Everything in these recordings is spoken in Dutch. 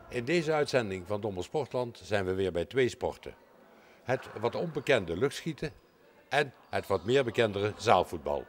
In deze uitzending van Dommel Sportland zijn we weer bij twee sporten. Het wat onbekende luchtschieten en het wat meer bekendere zaalvoetbal.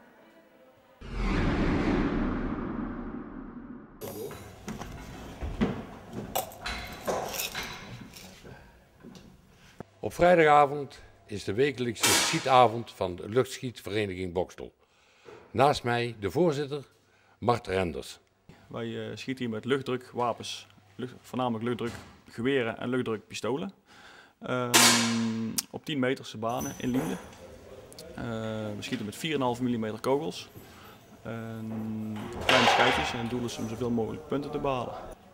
Op vrijdagavond is de wekelijkse schietavond van de luchtschietvereniging Boxtel. Naast mij de voorzitter, Mart Renders. Wij schieten hier met luchtdrukwapens, voornamelijk luchtdrukgeweren en luchtdrukpistolen. Op 10 meterse banen in Liende. We schieten met 4,5 mm kogels. Kleine schijfjes en het doel is om zoveel mogelijk punten te behalen.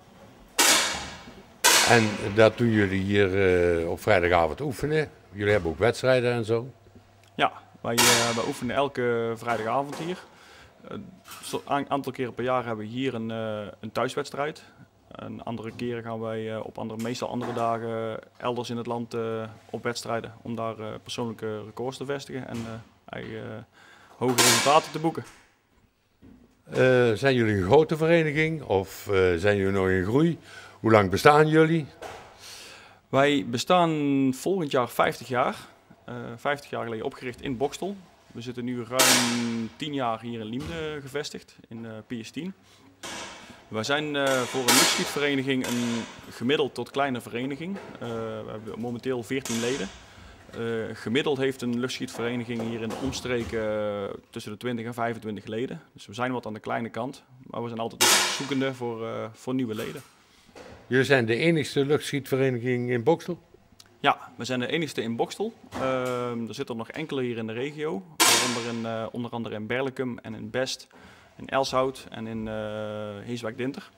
En dat doen jullie hier op vrijdagavond oefenen. Jullie hebben ook wedstrijden en zo. Ja, wij oefenen elke vrijdagavond hier. Een aantal keren per jaar hebben we hier een thuiswedstrijd. En andere keren gaan wij meestal andere dagen elders in het land op wedstrijden. Om daar persoonlijke records te vestigen en hoge resultaten te boeken. Zijn jullie een grote vereniging of zijn jullie nog in groei? Hoe lang bestaan jullie? Wij bestaan volgend jaar 50 jaar. 50 jaar geleden opgericht in Boxtel. We zitten nu ruim 10 jaar hier in Liende gevestigd, in PS10. Wij zijn voor een luchtschietvereniging een gemiddeld tot kleine vereniging. We hebben momenteel 14 leden. Gemiddeld heeft een luchtschietvereniging hier in de omstreken tussen de 20 en 25 leden. Dus we zijn wat aan de kleine kant, maar we zijn altijd zoekende voor nieuwe leden. Jullie zijn de enigste luchtschietvereniging in Boxtel? Ja, we zijn de enigste in Boxtel. Er zitten er nog enkele hier in de regio, onder andere in Berlecum en in Best, in Elshout en in Heeswijk-Dinter.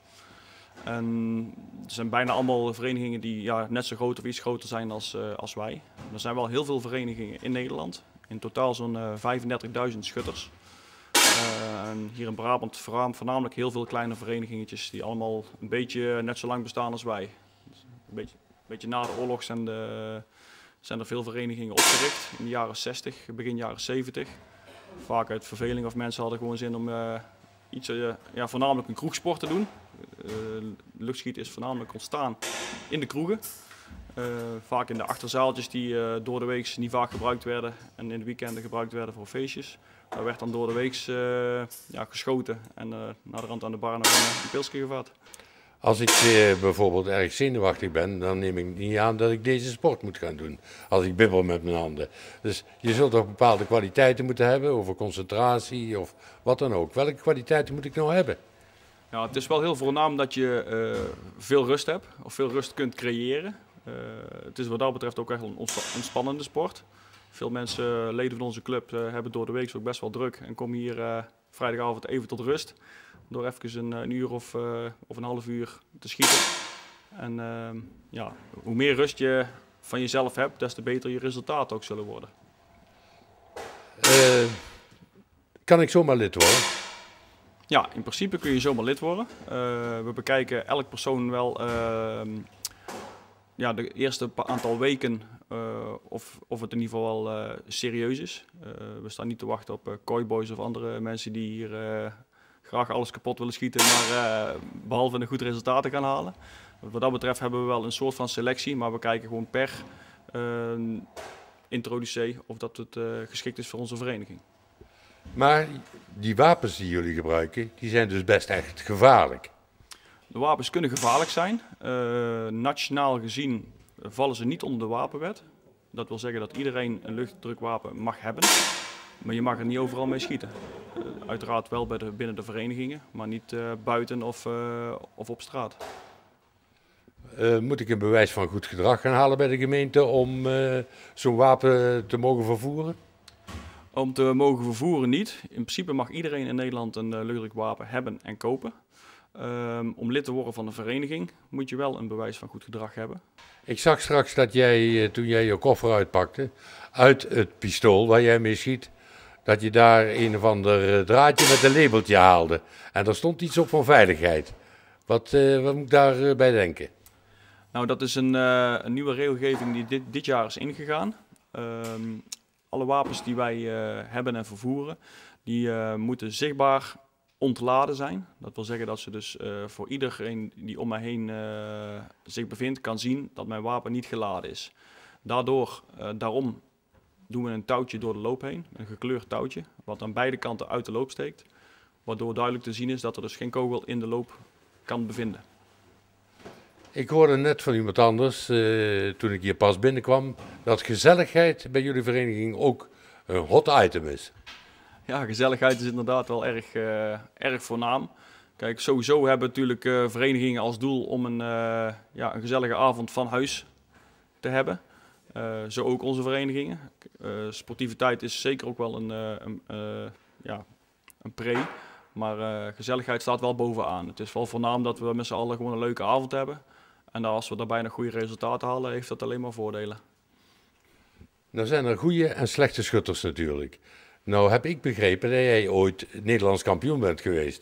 Er zijn bijna allemaal verenigingen die net zo groot of iets groter zijn als wij. Er zijn wel heel veel verenigingen in Nederland, in totaal zo'n 35.000 schutters. Hier in Brabant voornamelijk heel veel kleine verenigingjes die allemaal een beetje net zo lang bestaan als wij. Dus een beetje na de oorlog zijn er veel verenigingen opgericht in de jaren 60, begin jaren 70. Vaak uit verveling of mensen hadden gewoon zin om voornamelijk een kroegsport te doen. Luchtschieten is voornamelijk ontstaan in de kroegen. Vaak in de achterzaaltjes die door de week niet vaak gebruikt werden en in de weekenden gebruikt werden voor feestjes. Daar werd dan door de week geschoten en naar de rand aan de bar nog een pilsje gevat. Als ik bijvoorbeeld erg zenuwachtig ben, dan neem ik niet aan dat ik deze sport moet gaan doen. Als ik bibbel met mijn handen. Dus je zult toch bepaalde kwaliteiten moeten hebben over concentratie of wat dan ook. Welke kwaliteiten moet ik nou hebben? Ja, het is wel heel voornaam dat je veel rust hebt of veel rust kunt creëren. Het is wat dat betreft ook echt een ontspannende sport. Veel mensen, leden van onze club, hebben door de week ook best wel druk en komen hier vrijdagavond even tot rust. Door even een uur of een half uur te schieten. En hoe meer rust je van jezelf hebt, des te beter je resultaten ook zullen worden. Kan ik zomaar lid worden? Ja, in principe kun je zomaar lid worden. We bekijken elk persoon wel de eerste aantal weken of het in ieder geval wel serieus is. We staan niet te wachten op cowboys of andere mensen die hier graag alles kapot willen schieten, maar behalve een goed resultaat te gaan halen. Wat dat betreft hebben we wel een soort van selectie, maar we kijken gewoon per introducee of dat het geschikt is voor onze vereniging. Maar die wapens die jullie gebruiken, die zijn dus best echt gevaarlijk. De wapens kunnen gevaarlijk zijn. Nationaal gezien vallen ze niet onder de wapenwet. Dat wil zeggen dat iedereen een luchtdrukwapen mag hebben, maar je mag er niet overal mee schieten. Uiteraard wel binnen de verenigingen, maar niet buiten of op straat. Moet ik een bewijs van goed gedrag gaan halen bij de gemeente om zo'n wapen te mogen vervoeren? Om te mogen vervoeren niet. In principe mag iedereen in Nederland een luchtdrukwapen hebben en kopen. Om lid te worden van een vereniging moet je wel een bewijs van goed gedrag hebben. Ik zag straks dat jij, toen jij je koffer uitpakte, uit het pistool waar jij mee schiet, dat je daar een of ander draadje met een labeltje haalde. En daar stond iets op van veiligheid. Wat moet ik daarbij denken? Nou, dat is een nieuwe regelgeving die dit jaar is ingegaan. Alle wapens die wij hebben en vervoeren, die moeten zichtbaar ontladen zijn. Dat wil zeggen dat ze dus voor iedereen die om mij heen zich bevindt, kan zien dat mijn wapen niet geladen is. Daarom doen we een touwtje door de loop heen, een gekleurd touwtje, wat aan beide kanten uit de loop steekt. Waardoor duidelijk te zien is dat er dus geen kogel in de loop kan bevinden. Ik hoorde net van iemand anders, toen ik hier pas binnenkwam, dat gezelligheid bij jullie vereniging ook een hot item is. Ja, gezelligheid is inderdaad wel erg voornaam. Kijk, sowieso hebben natuurlijk verenigingen als doel om een gezellige avond van huis te hebben. Zo ook onze verenigingen. Sportiviteit is zeker ook wel een pre. Maar gezelligheid staat wel bovenaan. Het is wel voornaam dat we met z'n allen gewoon een leuke avond hebben. En als we daarbij nog goede resultaten halen, heeft dat alleen maar voordelen. Nou zijn er goede en slechte schutters natuurlijk. Nou heb ik begrepen dat jij ooit Nederlands kampioen bent geweest.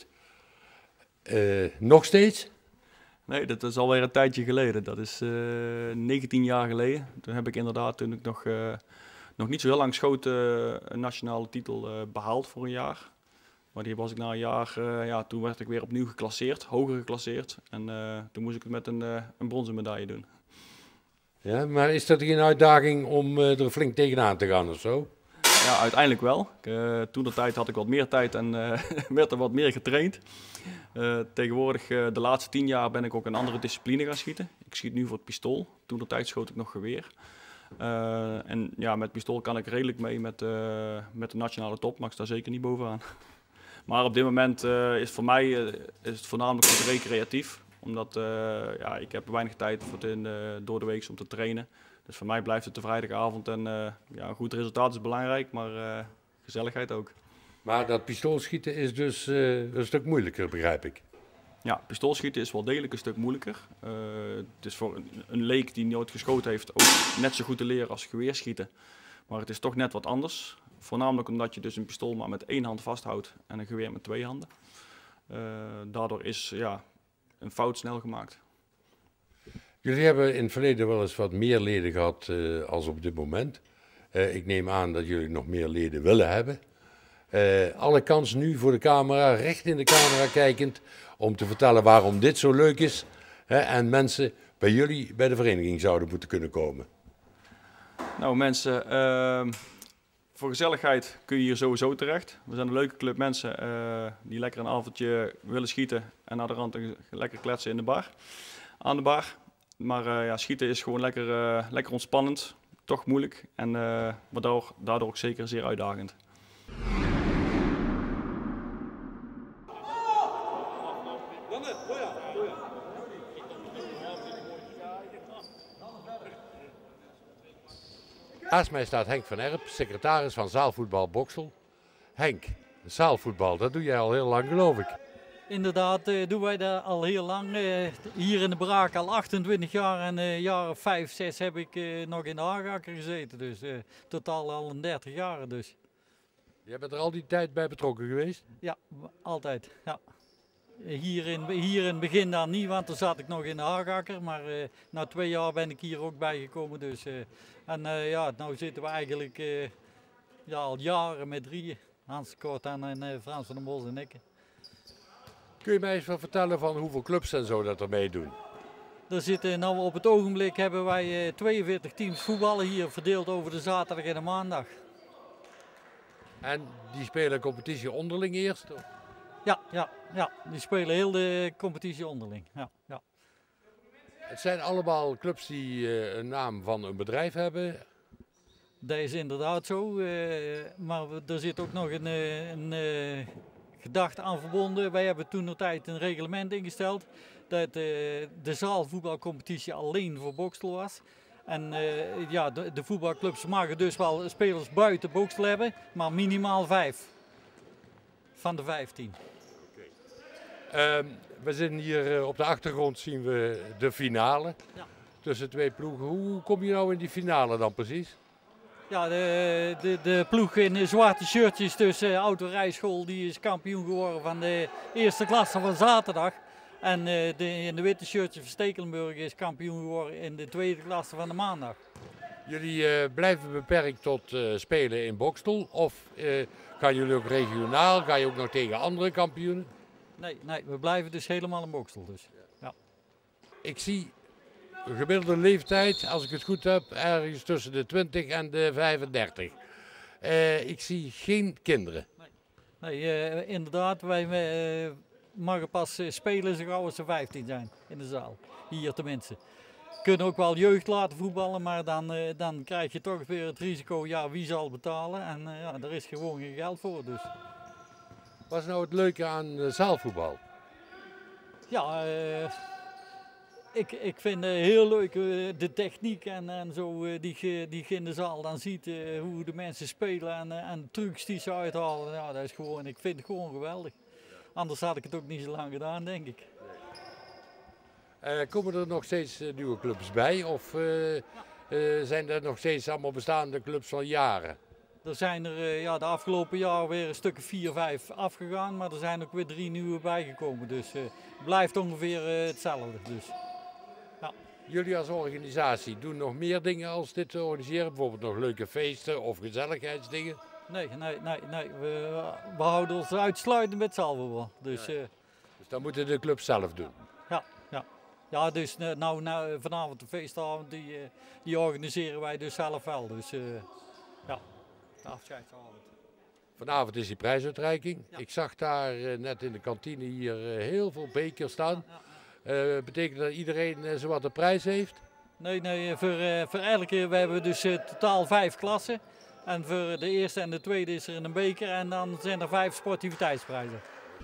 Nog steeds? Nee, dat is alweer een tijdje geleden. Dat is 19 jaar geleden. Toen heb ik inderdaad, toen ik nog niet zo heel lang schoot, een nationale titel behaald voor een jaar. Maar die was ik na een jaar, toen werd ik weer opnieuw geclasseerd, hoger geclasseerd. En toen moest ik het met een bronzen medaille doen. Ja, maar is dat geen uitdaging om er flink tegenaan te gaan of zo? Ja, uiteindelijk wel. Toen de tijd had ik wat meer tijd en werd er wat meer getraind. Tegenwoordig, de laatste 10 jaar, ben ik ook een andere discipline gaan schieten. Ik schiet nu voor het pistool. Toen de tijd schoot ik nog geweer. En ja, met pistool kan ik redelijk mee met de nationale top, maar ik sta zeker niet bovenaan. Maar op dit moment is voor mij is het voornamelijk goed recreatief. Omdat ik heb weinig tijd door de week om te trainen. Dus voor mij blijft het de vrijdagavond en een goed resultaat is belangrijk, maar gezelligheid ook. Maar dat pistoolschieten is dus een stuk moeilijker, begrijp ik. Ja, pistoolschieten is wel degelijk een stuk moeilijker. Het is voor een leek die nooit geschoten heeft ook net zo goed te leren als geweerschieten. Maar het is toch net wat anders. Voornamelijk omdat je dus een pistool maar met 1 hand vasthoudt en een geweer met 2 handen. Daardoor is een fout snel gemaakt. Jullie hebben in het verleden wel eens wat meer leden gehad als op dit moment. Ik neem aan dat jullie nog meer leden willen hebben. Alle kans nu voor de camera, recht in de camera kijkend, om te vertellen waarom dit zo leuk is. En mensen bij jullie bij de vereniging zouden moeten kunnen komen. Nou mensen, voor gezelligheid kun je hier sowieso terecht. We zijn een leuke club mensen die lekker een avondje willen schieten en naar de rand lekker kletsen in de bar, aan de bar. Maar schieten is gewoon lekker ontspannend, toch moeilijk en daardoor ook zeker zeer uitdagend. Naast mij staat Henk van Erp, secretaris van zaalvoetbal Boxtel. Henk, zaalvoetbal, dat doe jij al heel lang, geloof ik. Inderdaad, doen wij dat al heel lang. Hier in de Braak al 28 jaar en jaren 5, 6 heb ik nog in de Haagakker gezeten. Dus totaal al een 30 jaar dus. Jij bent er al die tijd bij betrokken geweest? Ja, altijd. Ja. Hier in het begin dan niet, want toen zat ik nog in de Haagakker. Maar na 2 jaar ben ik hier ook bijgekomen. Dus, nou zitten we eigenlijk al jaren met 3. Hans Kortan en Frans van den Bos en ik. Kun je mij eens wat vertellen van hoeveel clubs en zo dat er meedoen? Er zitten, nou, op het ogenblik hebben wij 42 teams voetballen hier verdeeld over de zaterdag en de maandag. En die spelen competitie onderling eerst? Ja, die spelen heel de competitie onderling. Ja. Het zijn allemaal clubs die een naam van een bedrijf hebben. Dat is inderdaad zo, maar er zit ook nog een gedachte aan verbonden. Wij hebben toentertijd een reglement ingesteld dat de zaalvoetbalcompetitie alleen voor Boxtel was. En de voetbalclubs mogen dus wel spelers buiten Boxtel hebben, maar minimaal 5 van de 15. We zitten hier op de achtergrond, zien we de finale tussen 2 ploegen. Hoe kom je nou in die finale dan precies? Ja, de ploeg in de zwarte shirtjes tussen Autorijschool, die is kampioen geworden van de eerste klasse van zaterdag. En in de witte shirtjes van Stekelenburg is kampioen geworden in de tweede klasse van de maandag. Jullie blijven beperkt tot spelen in Boxtel? Of gaan jullie ook regionaal? Ga je ook nog tegen andere kampioenen? Nee, we blijven dus helemaal in Boxtel. Dus. Ja. Ik zie een gemiddelde leeftijd, als ik het goed heb, ergens tussen de 20 en de 35. Ik zie geen kinderen. Nee, inderdaad, wij mogen pas spelen zo gauw als ze 15 zijn in de zaal. Hier tenminste. Kunnen ook wel jeugd laten voetballen, maar dan krijg je toch weer het risico, ja, wie zal betalen? En ja, daar is gewoon geen geld voor. Dus. Wat is nou het leuke aan zaalvoetbal? Ja, ik vind het heel leuk de techniek en zo die je in de zaal dan ziet, hoe de mensen spelen en trucs die ze uithalen. Ja, dat is gewoon, ik vind het gewoon geweldig. Anders had ik het ook niet zo lang gedaan, denk ik. Komen er nog steeds nieuwe clubs bij of zijn er nog steeds allemaal bestaande clubs van jaren? Er zijn er de afgelopen jaar weer een stuk 4, 5 afgegaan, maar er zijn ook weer 3 nieuwe bijgekomen. Dus het blijft ongeveer hetzelfde. Dus. Ja. Jullie als organisatie doen nog meer dingen als dit te organiseren? Bijvoorbeeld nog leuke feesten of gezelligheidsdingen? Nee. We houden ons uitsluitend met zaalvoetbal. Dus, dus dat moeten de clubs zelf doen? Ja, dus vanavond de feestavond, die organiseren wij dus zelf wel. Dus ja, de afscheidsavond. Vanavond is die prijsuitreiking. Ja. Ik zag daar net in de kantine hier heel veel bekers staan. Betekent dat iedereen zowat de prijs heeft? Nee, voor elke, we hebben dus totaal 5 klassen. En voor de eerste en de tweede is er een beker en dan zijn er 5 sportiviteitsprijzen.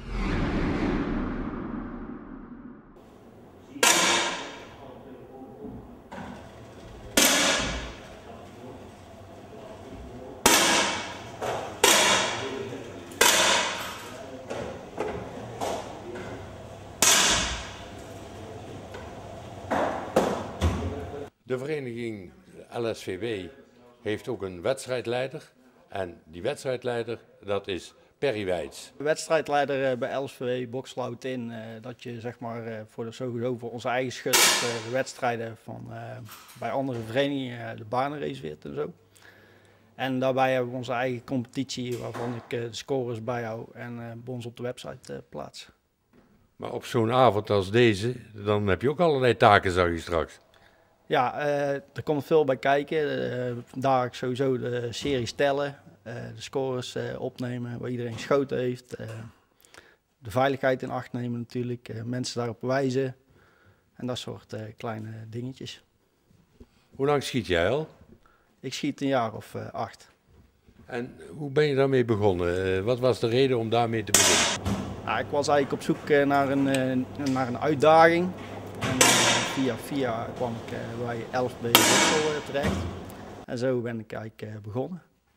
De vereniging LSVB heeft ook een wedstrijdleider en die wedstrijdleider dat is Perry Wijts. De wedstrijdleider bij LSVB Boxtel houdt in dat je zeg maar sowieso voor onze eigen schut de wedstrijden van bij andere verenigingen de banen reserveert en zo. En daarbij hebben we onze eigen competitie waarvan ik de scores bijhoud en bij ons op de website plaats. Maar op zo'n avond als deze, dan heb je ook allerlei taken, zag je straks. Ja, er komt veel bij kijken. Daar sowieso de series tellen, de scores opnemen waar iedereen geschoten heeft. De veiligheid in acht nemen natuurlijk, mensen daarop wijzen en dat soort kleine dingetjes. Hoe lang schiet jij al? Ik schiet een jaar of 8. En hoe ben je daarmee begonnen? Wat was de reden om daarmee te beginnen? Nou, ik was eigenlijk op zoek naar een uitdaging. En via kwam ik bij LSVB Boxtel terecht. En zo ben ik eigenlijk begonnen.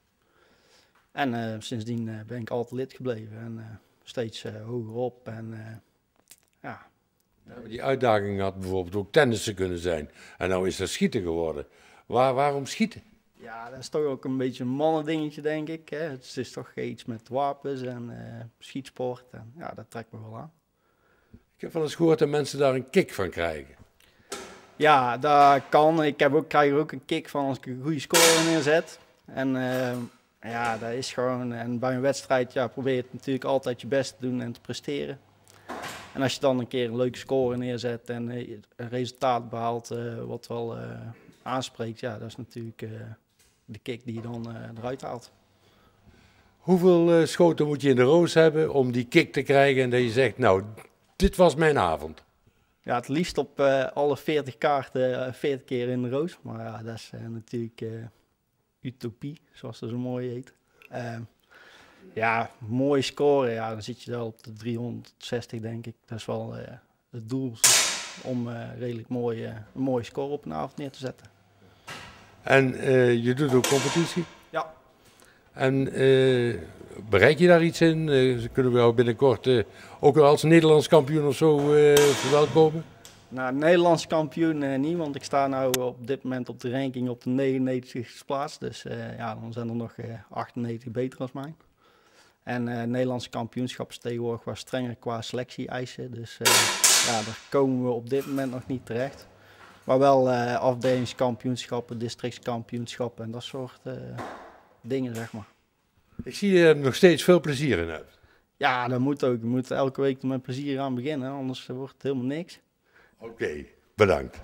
En sindsdien ben ik altijd lid gebleven en steeds hoger op. Ja, die uitdaging had bijvoorbeeld ook tennissen kunnen zijn. En nou is dat schieten geworden. Waarom schieten? Ja, dat is toch ook een beetje een mannendingetje, denk ik. Hè. Het is toch iets met wapens en schietsport. En, ja, dat trekt me wel aan. Ik heb wel eens gehoord dat mensen daar een kick van krijgen. Ja, dat kan. Ik krijg er ook een kick van als ik een goede score neerzet. En ja, dat is gewoon... En bij een wedstrijd probeer je het natuurlijk altijd je best te doen en te presteren. En als je dan een keer een leuke score neerzet en een resultaat behaalt wat wel aanspreekt, ja, dat is natuurlijk de kick die je dan eruit haalt. Hoeveel schoten moet je in de roos hebben om die kick te krijgen en dat je zegt, nou, dit was mijn avond? Ja, het liefst op alle 40 kaarten 40 keer in de roos. Maar ja, dat is natuurlijk utopie, zoals dat zo mooi heet. Ja, mooie score, ja, dan zit je wel op de 360, denk ik. Dat is wel het doel om redelijk een mooie score op een avond neer te zetten. En je doet ook competitie? Ja. En bereik je daar iets in? Kunnen we jou binnenkort ook als Nederlands kampioen of zo verwelkomen? Nou, Nederlands kampioen niet, want ik sta nu op dit moment op de ranking op de 99ste plaats. Dus ja, dan zijn er nog 98 beter als mij. En Nederlandse kampioenschap is tegenwoordig wat strenger qua selectie-eisen. Dus ja, daar komen we op dit moment nog niet terecht. Maar wel afdelingskampioenschappen, districtskampioenschappen en dat soort dingen, zeg maar. Ik zie je er nog steeds veel plezier in hebt. Ja, dat moet ook. Je moet elke week met plezier aan beginnen, anders wordt het helemaal niks. Oké, bedankt.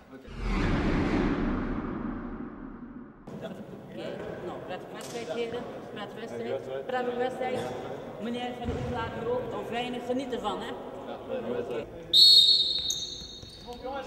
Nou, prettige wedstrijd, heren. Prettige wedstrijd. Prettige wedstrijd. Meneer Van de Hoek laat hier ook of weinig genieten van, hè? Okay. Jongens.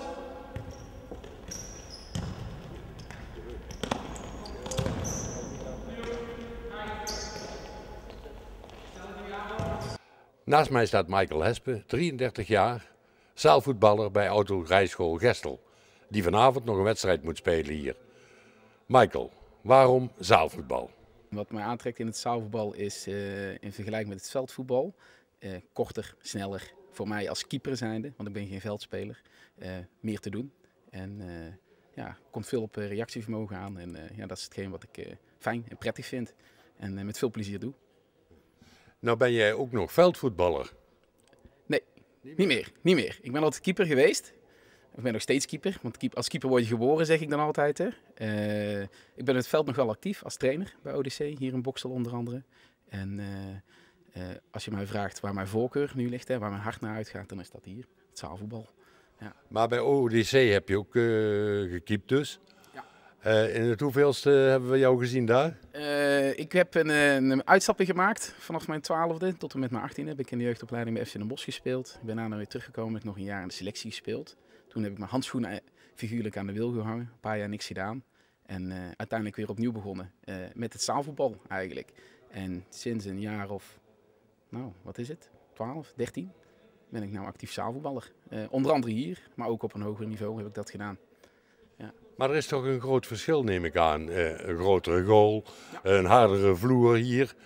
Naast mij staat Michael Hespe, 33 jaar, zaalvoetballer bij Autorijschool Gestel, die vanavond nog een wedstrijd moet spelen hier. Michael, waarom zaalvoetbal? Wat mij aantrekt in het zaalvoetbal is in vergelijking met het veldvoetbal korter, sneller. Voor mij als keeper zijnde, want ik ben geen veldspeler, meer te doen. En ja, komt veel op reactievermogen aan en ja, dat is hetgeen wat ik fijn en prettig vind en met veel plezier doe. Nou ben jij ook nog veldvoetballer. Nee, niet meer. Ik ben altijd keeper geweest. Ik ben nog steeds keeper, want als keeper word je geboren, zeg ik dan altijd. Hè. Ik ben in het veld nog wel actief als trainer bij ODC, hier in Boxtel onder andere. En als je mij vraagt waar mijn voorkeur nu ligt, hè, waar mijn hart naar uitgaat, dan is dat hier, het zaalvoetbal. Ja. Maar bij ODC heb je ook gekiept dus. Ja. In het hoeveelste hebben we jou gezien daar? Ik heb een uitstapje gemaakt vanaf mijn 12e tot en met mijn 18e. Heb ik in de jeugdopleiding bij FC Den Bosch gespeeld. Ik ben daarna weer teruggekomen, heb ik nog een jaar in de selectie gespeeld. Toen heb ik mijn handschoenen figuurlijk aan de wil gehangen, een paar jaar niks gedaan. En uiteindelijk weer opnieuw begonnen met het zaalvoetbal eigenlijk. En sinds een jaar of, nou wat is het, 12, 13 ben ik nou actief zaalvoetballer. Onder andere hier, maar ook op een hoger niveau heb ik dat gedaan. Ja. Maar er is toch een groot verschil, neem ik aan. Een grotere goal, ja. Een hardere vloer hier.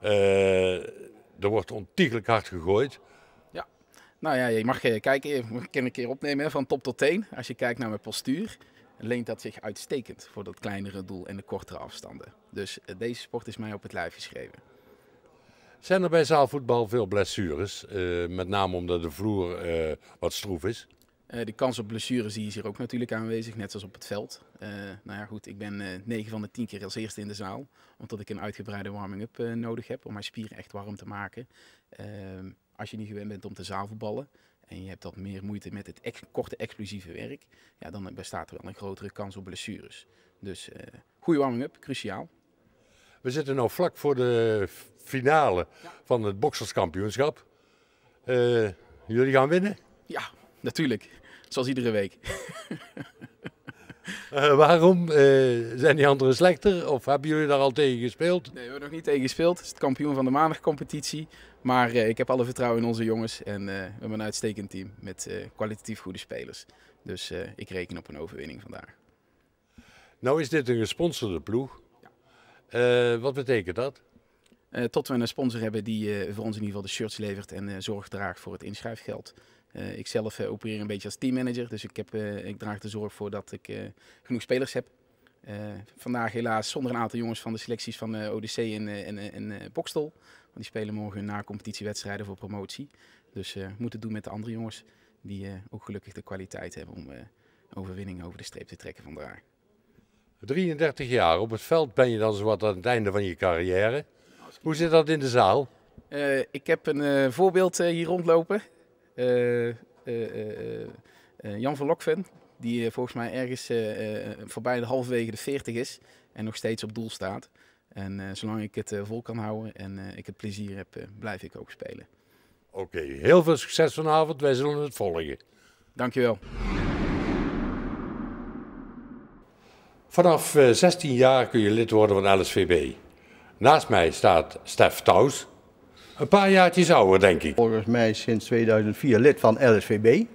Er wordt ontiegelijk hard gegooid. Ja, nou ja, je mag kijken, je kan een keer opnemen hè, van top tot teen. Als je kijkt naar mijn postuur, leent dat zich uitstekend voor dat kleinere doel en de kortere afstanden. Dus deze sport is mij op het lijf geschreven. Zijn er bij zaalvoetbal veel blessures? Met name omdat de vloer wat stroef is? De kans op blessures die is hier ook natuurlijk aanwezig, net zoals op het veld. Nou ja, goed, ik ben 9 van de 10 keer als eerste in de zaal, omdat ik een uitgebreide warming-up nodig heb om mijn spieren echt warm te maken. Als je niet gewend bent om te zaalvoetballen en je hebt wat meer moeite met het korte explosieve werk, ja, dan bestaat er wel een grotere kans op blessures. Dus goede warming-up, cruciaal. We zitten nu vlak voor de finale van het bokserskampioenschap. Jullie gaan winnen? Ja, natuurlijk. Zoals iedere week. Waarom? Zijn die anderen slechter? Of hebben jullie daar al tegen gespeeld? Nee, we hebben nog niet tegen gespeeld. Het is het kampioen van de maandagcompetitie. Maar ik heb alle vertrouwen in onze jongens. En we hebben een uitstekend team met kwalitatief goede spelers. Dus ik reken op een overwinning vandaag. Nou is dit een gesponsorde ploeg. Ja. Wat betekent dat? Tot we een sponsor hebben die voor ons in ieder geval de shirts levert en zorg draagt voor het inschrijfgeld. Ik zelf opereer een beetje als teammanager, dus ik draag de zorg voor dat ik genoeg spelers heb. Vandaag helaas zonder een aantal jongens van de selecties van ODC en Boxtel. Want die spelen morgen hun na-competitiewedstrijden voor promotie. Dus we moeten het doen met de andere jongens die ook gelukkig de kwaliteit hebben om overwinning over de streep te trekken vandaag. 33 jaar, op het veld ben je dan zowat aan het einde van je carrière. Hoe zit dat in de zaal? Ik heb een voorbeeld hier rondlopen. Jan van Lokven, die volgens mij ergens voorbij de halverwege de 40 is en nog steeds op doel staat. En zolang ik het vol kan houden en ik het plezier heb, blijf ik ook spelen. Oké, heel veel succes vanavond, wij zullen het volgen. Dankjewel. Vanaf 16 jaar kun je lid worden van LSVB. Naast mij staat Stef Thous. Een paar jaartjes ouder, denk ik. Volgens mij sinds 2004 lid van LSVB.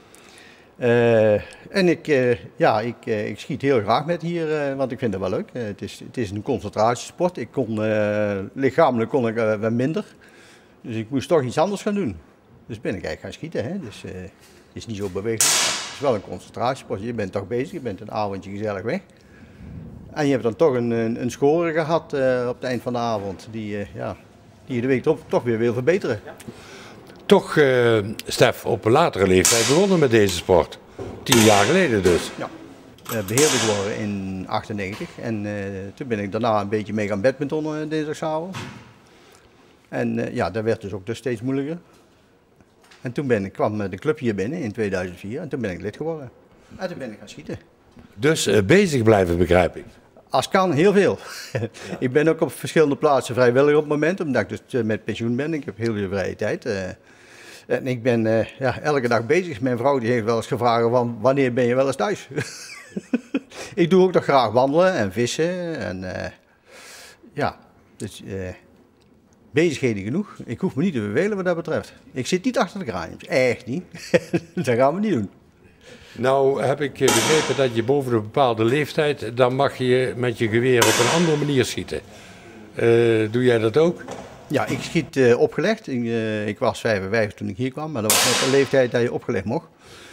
En ik schiet heel graag met hier, want ik vind het wel leuk. Het is een concentratiesport. Lichamelijk kon ik wat minder. Dus ik moest toch iets anders gaan doen. Dus ben ik eigenlijk gaan schieten. Hè? Dus het is niet zo bewegelijk. Het is wel een concentratiesport. Je bent toch bezig, je bent een avondje gezellig weg. En je hebt dan toch een score gehad op het eind van de avond. Die je de week toch weer wil verbeteren. Ja. Toch, Stef, op een latere leeftijd begonnen met deze sport. 10 jaar geleden dus. Ja, beheerder geworden in 98. En toen ben ik daarna een beetje mee gaan badmintonnen dinsdagavond. En ja, dat werd dus steeds moeilijker. En toen kwam de club hier binnen in 2004 en toen ben ik lid geworden. En toen ben ik gaan schieten. Dus bezig blijven, begrijp ik. Als kan, heel veel. Ik ben ook op verschillende plaatsen vrijwillig op het moment, omdat ik dus met pensioen ben. Ik heb heel veel vrije tijd. En ik ben elke dag bezig. Mijn vrouw die heeft wel eens gevraagd van wanneer ben je wel eens thuis? Ik doe ook nog graag wandelen en vissen. En dus bezigheden genoeg. Ik hoef me niet te vervelen wat dat betreft. Ik zit niet achter de kraampjes, echt niet. Dat gaan we niet doen. Nou heb ik begrepen dat je boven een bepaalde leeftijd, dan mag je met je geweer op een andere manier schieten. Doe jij dat ook? Ja, ik schiet opgelegd. Ik was 55 toen ik hier kwam, maar dat was net de leeftijd dat je opgelegd mocht.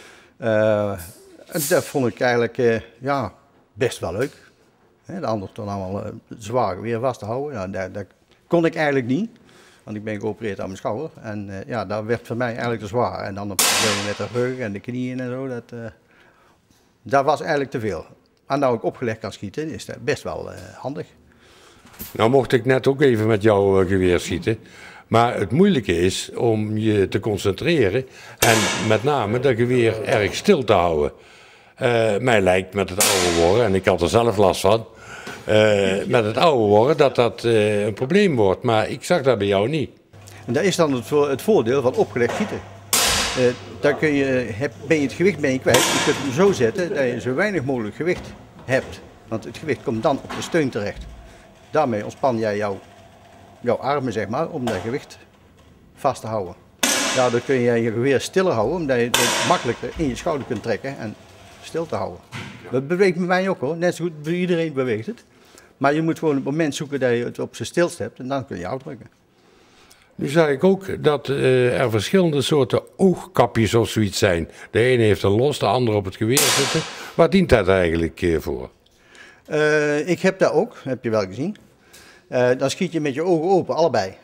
En dat vond ik eigenlijk best wel leuk. De anderen toen allemaal zwaar geweer vast te houden. Nou, dat kon ik eigenlijk niet, want ik ben geopereerd aan mijn schouder. En dat werd voor mij eigenlijk te zwaar. En dan op met de rug en de knieën en zo, dat was eigenlijk te veel. En nou ik opgelegd kan schieten, is dat best wel handig. Nou mocht ik net ook even met jouw geweer schieten. Maar het moeilijke is om je te concentreren en met name dat geweer erg stil te houden. Mij lijkt met het ouder worden, en ik had er zelf last van, met het ouder worden dat een probleem wordt. Maar ik zag dat bij jou niet. En dat is dan het voordeel van opgelegd schieten. Dan ben je het gewicht kwijt. Je kunt hem zo zetten dat je zo weinig mogelijk gewicht hebt. Want het gewicht komt dan op de steun terecht. Daarmee ontspan jij jouw armen, zeg maar, om dat gewicht vast te houden. Daardoor kun je je geweer stiller houden, omdat je het makkelijker in je schouder kunt trekken en stil te houden. Dat beweegt bij mij ook hoor, net zo goed, bij iedereen beweegt het. Maar je moet gewoon het moment zoeken dat je het op zijn stilst hebt en dan kun je uitdrukken. Nu zag ik ook dat er verschillende soorten oogkapjes of zoiets zijn. De ene heeft een los, de andere op het geweer zitten. Waar dient dat eigenlijk voor? Ik heb dat ook, heb je wel gezien. Dan schiet je met je ogen open, allebei.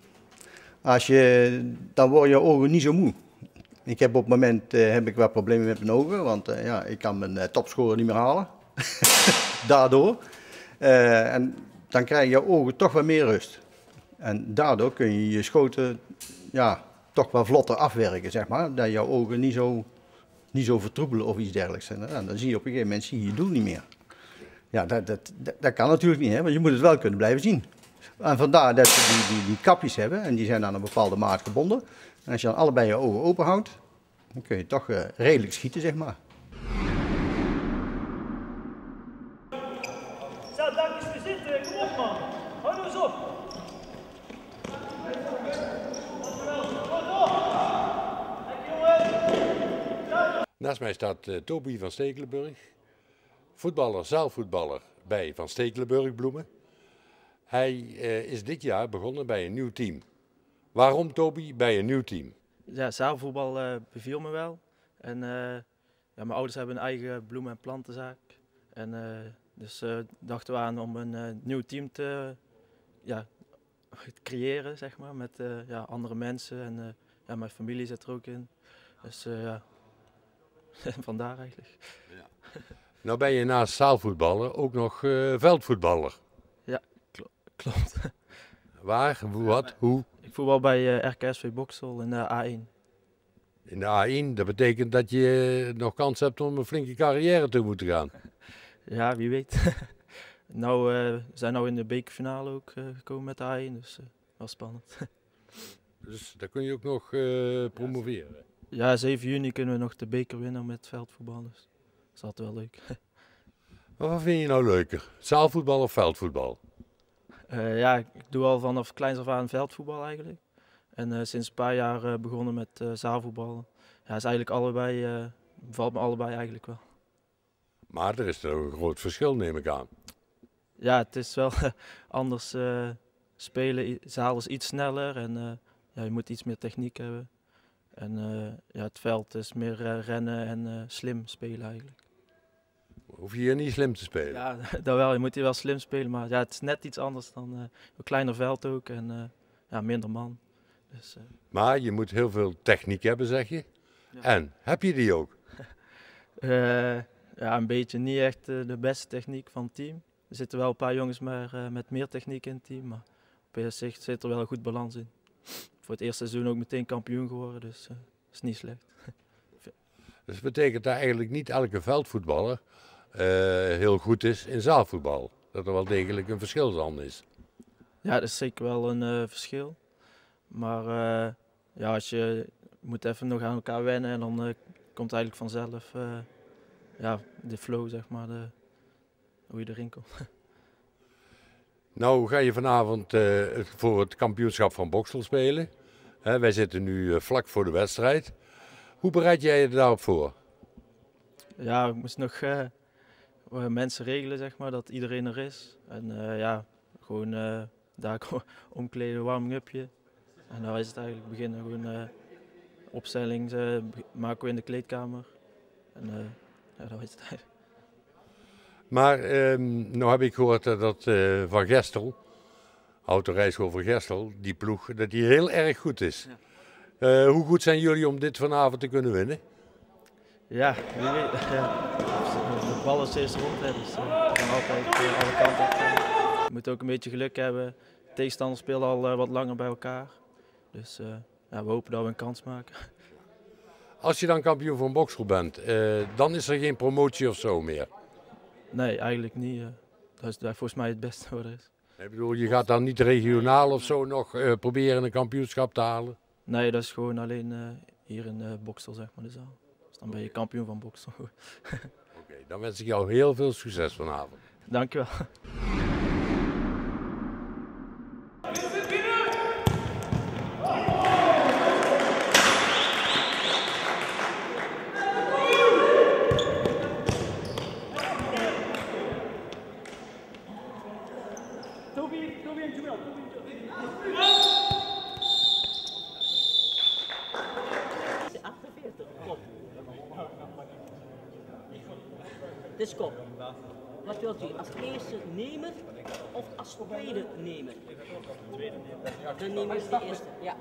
Dan worden je ogen niet zo moe. Ik heb op het moment heb ik wel problemen met mijn ogen, want ik kan mijn topscorer niet meer halen. Daardoor. En dan krijg je ogen toch wat meer rust. En daardoor kun je je schoten toch wel vlotter afwerken, zeg maar. Dat jouw ogen niet zo vertroebelen of iets dergelijks. En dan zie je op een gegeven moment je doel niet meer. Ja, dat kan natuurlijk niet, hè, want je moet het wel kunnen blijven zien. En vandaar dat ze die kapjes hebben en die zijn aan een bepaalde maat gebonden. En als je dan allebei je ogen open houdt, dan kun je toch redelijk schieten, zeg maar. Zo, dank eens voor zitten. Kom op, man. Hou nou eens op. Naast mij staat Toby van Stekelenburg. Voetballer, zaalvoetballer bij Van Stekelenburg Bloemen. Hij is dit jaar begonnen bij een nieuw team. Waarom, Toby, bij een nieuw team? Ja, zaalvoetbal beviel me wel. En mijn ouders hebben een eigen bloemen- en plantenzaak. En dus dachten we aan om een nieuw team te creëren, zeg maar, met andere mensen. En mijn familie zit er ook in. Dus vandaar eigenlijk. Ja. Nou ben je naast zaalvoetballer ook nog veldvoetballer. Ja, klopt. Waar, wat, hoe? Ik voetbal bij RKSV Boksel in de A1. In de A1, dat betekent dat je nog kans hebt om een flinke carrière te moeten gaan. Ja, wie weet. We zijn nou in de bekerfinale ook gekomen met de A1, dus dat was spannend. Dus daar kun je ook nog promoveren. Ja, 7 juni kunnen we nog de beker winnen met veldvoetbal, dus dat is altijd wel leuk. Maar wat vind je nou leuker, zaalvoetbal of veldvoetbal? Ik doe al vanaf kleins af aan veldvoetbal eigenlijk. En sinds een paar jaar begonnen met zaalvoetbal. Ja, is eigenlijk bevalt me allebei eigenlijk wel. Maar er is toch een groot verschil, neem ik aan. Ja, het is wel anders spelen. Zaal is iets sneller en je moet iets meer techniek hebben. En het veld is meer rennen en slim spelen eigenlijk. Hoef je hier niet slim te spelen? Ja, dat wel. Je moet hier wel slim spelen, maar het is net iets anders dan een kleiner veld ook en minder man. Dus, maar je moet heel veel techniek hebben, zeg je. Ja. En heb je die ook? Ja, een beetje niet echt de beste techniek van het team. Er zitten wel een paar jongens met meer techniek in het team, maar op zich zit er wel een goed balans in. Voor het eerste seizoen ook meteen kampioen geworden, dus dat is niet slecht. Dus dat betekent dat eigenlijk niet elke veldvoetballer heel goed is in zaalvoetbal. Dat er wel degelijk een verschil dan is. Ja, dat is zeker wel een verschil. Maar ja, je moet even nog aan elkaar wennen en dan komt eigenlijk vanzelf ja, de flow, zeg maar, hoe je erin komt. Nou ga je vanavond voor het kampioenschap van Boxtel spelen. Wij zitten nu vlak voor de wedstrijd. Hoe bereid jij je daarop voor? Ja, ik moest nog mensen regelen, zeg maar, dat iedereen er is. En ja, gewoon daar omkleden, warming-upje. En dan is het eigenlijk beginnen, gewoon opstelling maken we in de kleedkamer. En ja, dat is het eigenlijk. Maar nou heb ik gehoord dat Van Gestel, autorijschool Van Gestel, die ploeg, dat die heel erg goed is. Ja. Hoe goed zijn jullie om dit vanavond te kunnen winnen? Ja, wie weet. De bal is steeds rond, hè, dus je kan altijd alle kanten op. Je moet ook een beetje geluk hebben. De tegenstander speelt al wat langer bij elkaar. Dus ja, we hopen dat we een kans maken. Als je dan kampioen van Boxtel bent, dan is er geen promotie of zo meer? Nee, eigenlijk niet. Dat is volgens mij het beste wat er is. Ik bedoel, je gaat dan niet regionaal of zo nog proberen een kampioenschap te halen? Nee, dat is gewoon alleen hier in Boxtel, zeg maar, de zaal. Dus dan ben je kampioen van Boxtel. Oké, dan wens ik jou heel veel succes vanavond. Dankjewel. Dus kom. Wat wilt u? Als eerste nemer of als tweede nemer? Dan neem je de eerste. Ja.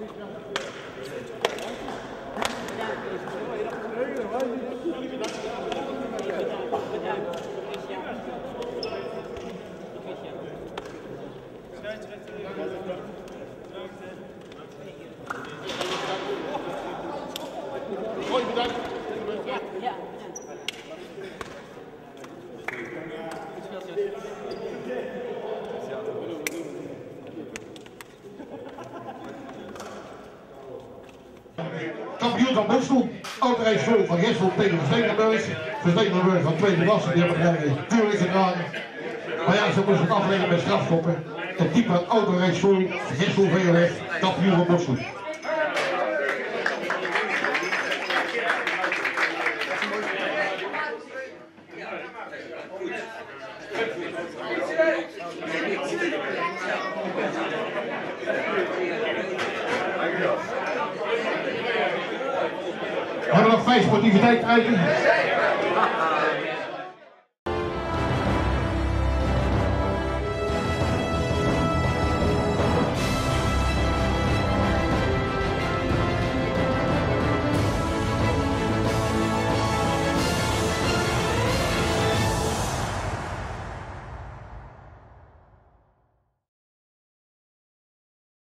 Kampioen van Boksel, autorijschool van Gessel tegen Verstegenburg. Verstegenburg van tweede klasse, die hebben het keurig gedaan. Maar ja, ze moesten het afleggen met strafschoppen. Het type autorijschool, Gessel VOF, kampioen van Boksel. We hebben nog 5 sportiviteitsuiten.